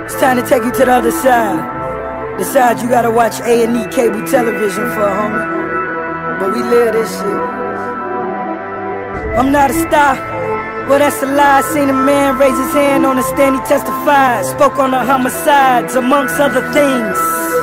It's time to take you to the other side. The side you gotta watch A&E cable television for, homie. But we live this shit. I'm not a star. Well, that's a lie. Seen a man raise his hand on the stand, he testified. Spoke on the homicides, amongst other things.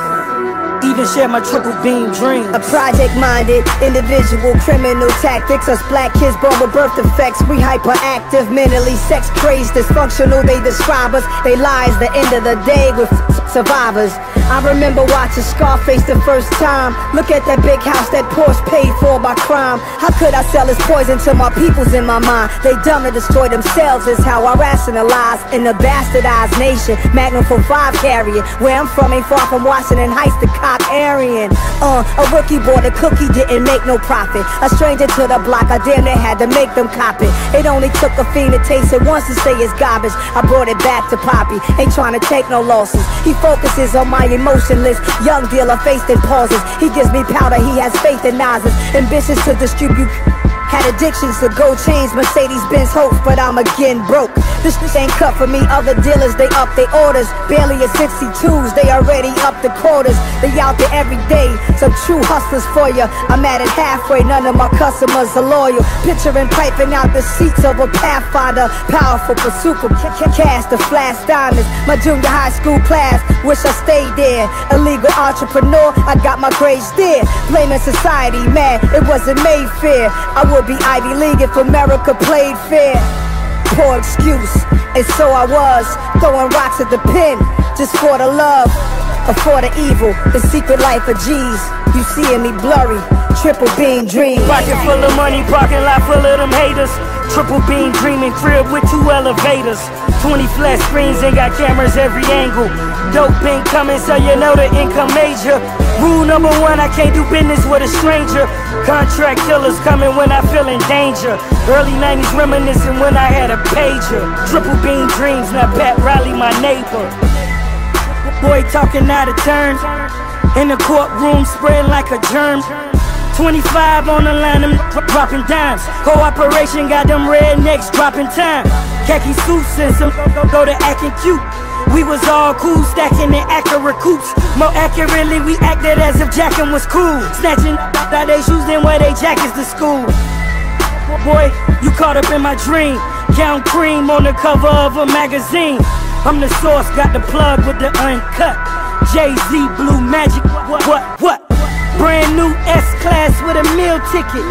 Even share my triple beam dreams. A project-minded individual, criminal tactics. Us black kids born with birth defects. We hyperactive, mentally sex crazed, dysfunctional. They describe us. They lies the end of the day with survivors. I remember watching Scarface the first time. Look at that big house that Porsche paid for by crime. How could I sell this poison to my peoples in my mind? They dumb and destroy themselves is how I rationalize. In a bastardized nation, Magnum for 5 carrying. Where I'm from ain't far from Washington Heights, the cock Aryan. A rookie bought a cookie, didn't make no profit. A stranger to the block, I damn near had to make them cop it. It only took a fiend to taste it once to say it's garbage. I brought it back to Poppy, ain't trying to take no losses. He focuses on my emotionless young dealer faced in pauses. He gives me powder, he has faith in Nas's. Ambitions to distribute. Had addictions to gold chains, Mercedes-Benz hopes, but I'm again broke. This ain't cut for me, other dealers, they up their orders. Barely at 62s, they already up the quarters. They out there every day, some true hustlers for ya. I'm at it halfway, none of my customers are loyal. Picturing piping out the seats of a Pathfinder. Powerful pursuit for cash to flash diamonds. My junior high school class, wish I stayed there. Illegal entrepreneur, I got my grades there. Blaming society, man, it wasn't made fair. I would be Ivy League if America played fair. Poor excuse, and so I was throwing rocks at the pen, just for the love, or for the evil, the secret life of G's. You seeing me blurry, triple beam dream. Pocket full of money, parking lot full of them haters. Triple beam dreaming, crib with 2 elevators. 20 flat screens and got cameras every angle. Dope been coming, so you know the income major. Rule number 1, I can't do business with a stranger. Contract killers coming when I feel in danger. Early 90s reminiscing when I had a pager. Triple beam dreams, now Pat Riley my neighbor. Boy talking out of turn. In the courtroom spread like a germ. 25 on the line, them dropping dimes. Cooperation got them rednecks dropping time. Khaki suits and some go to acting cute. We was all cool, stacking in Acura coupes. More accurately, we acted as if jacking was cool. Snatching out they shoes, then wear they jackets to school. Boy, you caught up in my dream. Count cream on the cover of a magazine. I'm the source, got the plug with the uncut. Jay-Z, Blue Magic, what? Brand new S-Class with a meal ticket.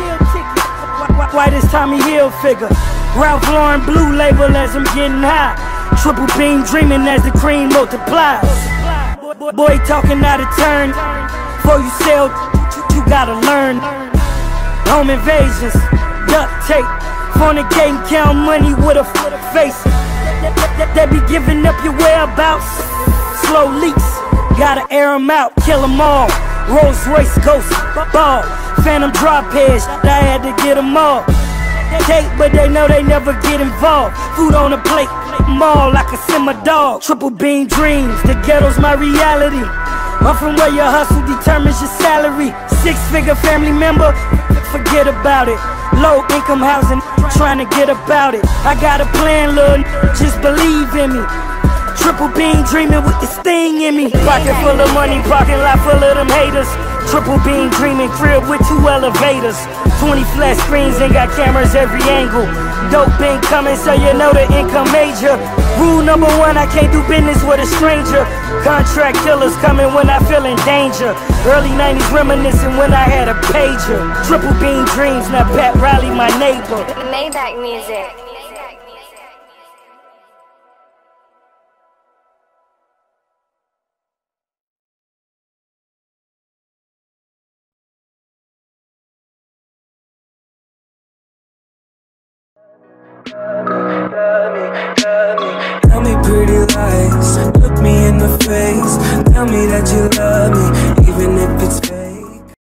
Why this Tommy Hill figure? Ralph Lauren blue label as I'm getting high. Triple beam dreaming as the cream multiplies. Boy talking out of turn. Before you sell, you gotta learn. Home invasions, duct tape. Fornicating, count money with a face. They be giving up your whereabouts. Slow leaks, gotta air them out, kill them all. Rolls Royce Ghost, ball, Phantom drop heads, I had to get them all. Date, but they know they never get involved. Food on the plate, mall like a simmer dog. Triple beam dreams, the ghetto's my reality. I'm from where your hustle determines your salary. 6-figure family member, forget about it. Low income housing, trying to get about it. I got a plan, little, just believe in me. Triple beam dreaming with this thing in me. Pocket full of money, parking lot full of them haters. Triple beam dreaming, crib with 2 elevators. 20 flat screens and got cameras every angle. Dope been coming, so you know the income major. Rule number 1, I can't do business with a stranger. Contract killers coming when I feel in danger. Early 90s reminiscing when I had a pager. Triple beam dreams, now Pat Riley my neighbor. Maybach music. Tell me pretty lies, look me in the face. Tell me that you love me,